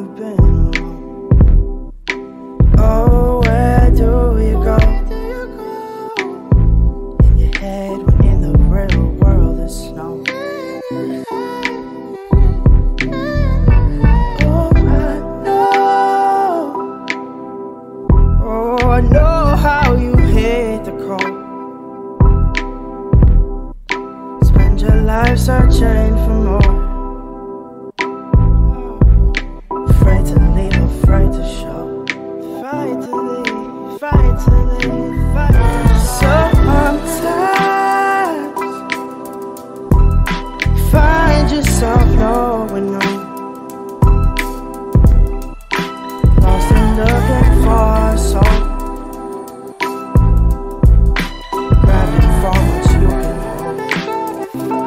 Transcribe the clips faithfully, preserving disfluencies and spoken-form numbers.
you been alone? Oh, where do you go? In your head when in the real world is snow. Oh, I know. Oh, I know how you hate the cold. Spend your life searching for more. Afraid to leave, afraid to show. Fight to leave, fight to leave, fight to show. Sometimes find yourself knowing no. Lost and looking for a soul. Grabbing for what you can hold.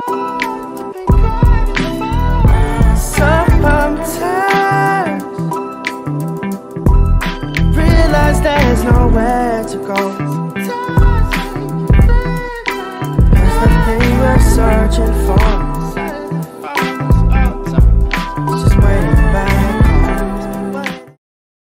Sometimes realize there's nowhere to go.